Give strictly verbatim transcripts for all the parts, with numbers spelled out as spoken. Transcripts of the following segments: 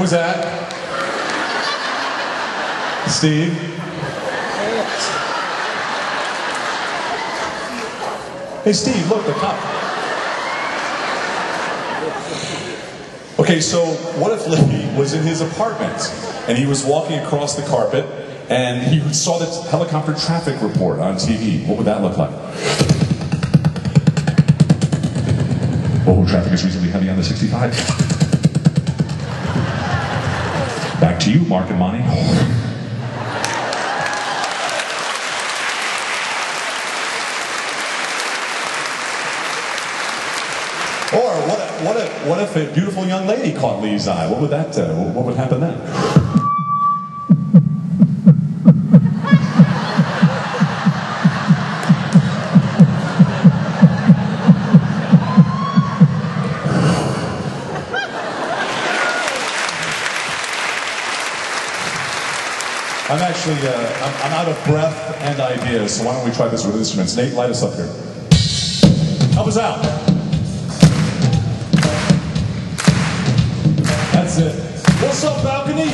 What was that? Steve? Hey Steve, look, the cop. Okay, so what if Lee was in his apartment and he was walking across the carpet and he saw the helicopter traffic report on T V? What would that look like? Oh, traffic is reasonably heavy on the sixty-five. Back to you, Mark and Monty. Or what if, what if, what if a beautiful young lady caught Lee's eye? What would that, uh, what would happen then? I'm actually, uh, I'm, I'm out of breath and ideas, so why don't we try this with instruments? Nate, light us up here. Help us out. That's it. What's up, balcony?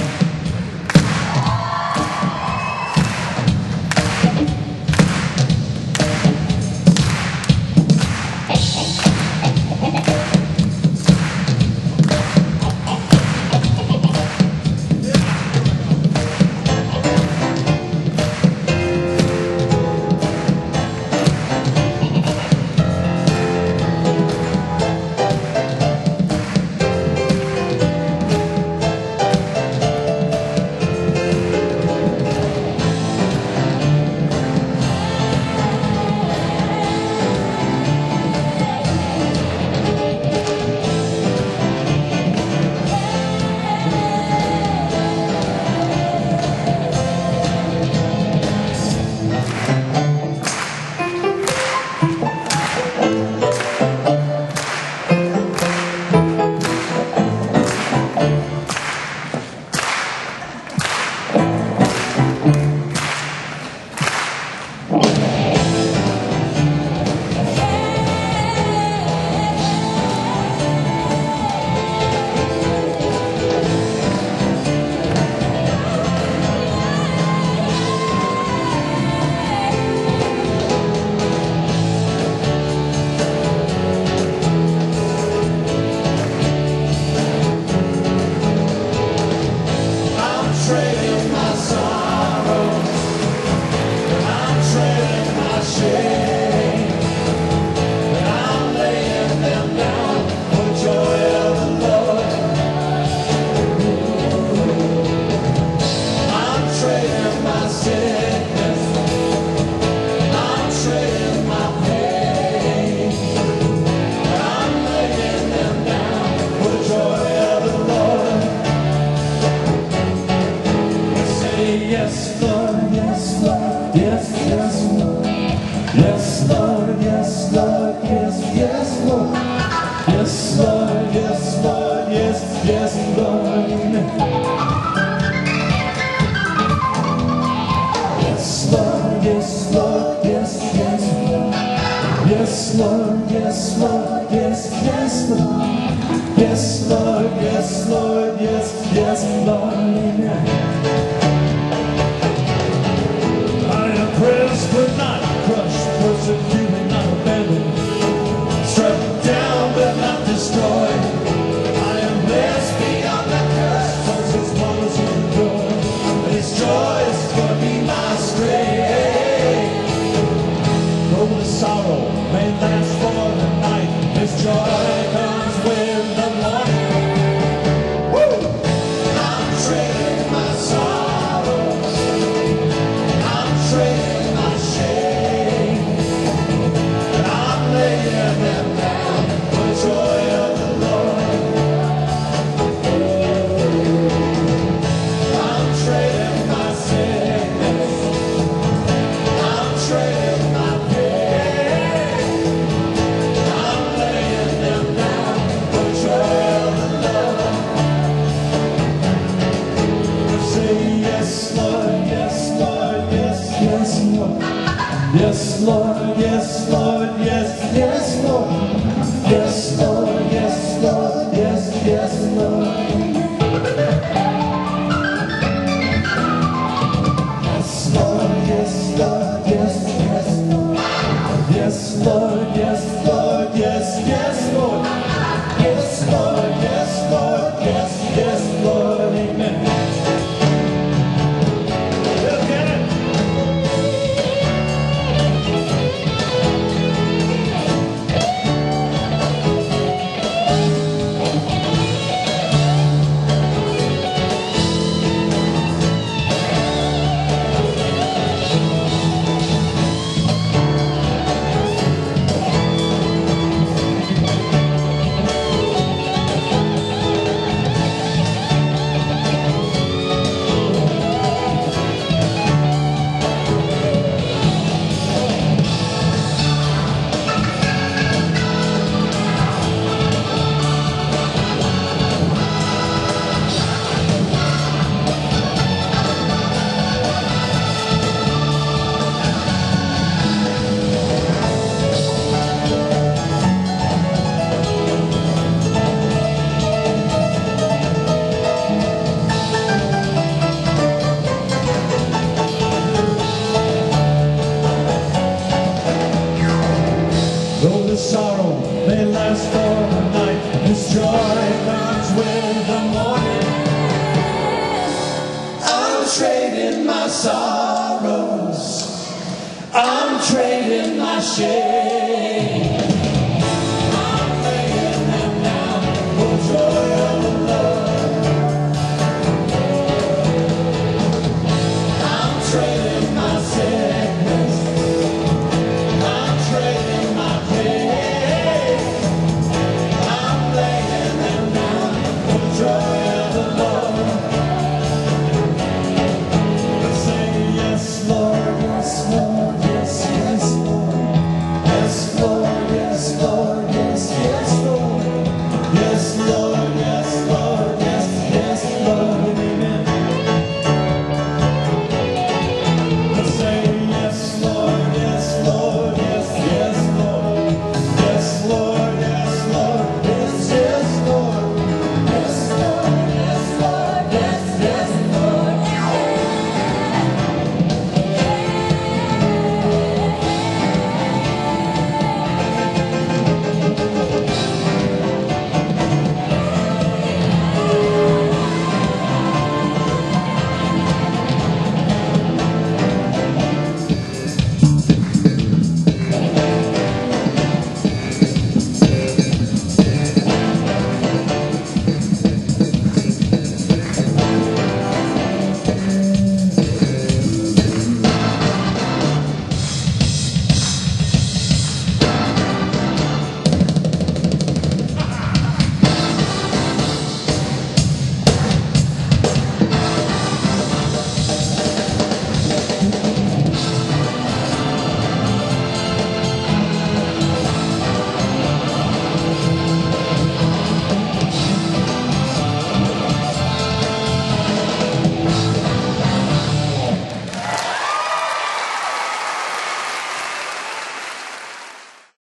Yes, Lord, yes, Lord, yes, yes, Lord. Yes, Lord, yes, Lord, yes, yes, Lord. Yes, Lord, yes, Lord, yes, yes, Lord. Yes, Lord, yes, Lord, yes, yes, Lord. Yes, Lord, yes, Lord, yes, yes, Lord. Yes, Lord, yes, Lord, yes, yes, Lord. Pressed but not crushed, persecuted, not abandoned, struck down but not destroyed. I am blessed beyond the curse, cause His promise will endure. His joy is gonna be my strength. Though the sorrow may last for the night, His joy comes with the morning. Woo! I'm trading my sorrows, I'm trading Yes, Lord, yes, Lord, yes, yes, Lord. Yes, Lord, yes, Lord, yes, yes, Lord. joy comes with the morning. I'm trading my sorrows, I'm trading my shame.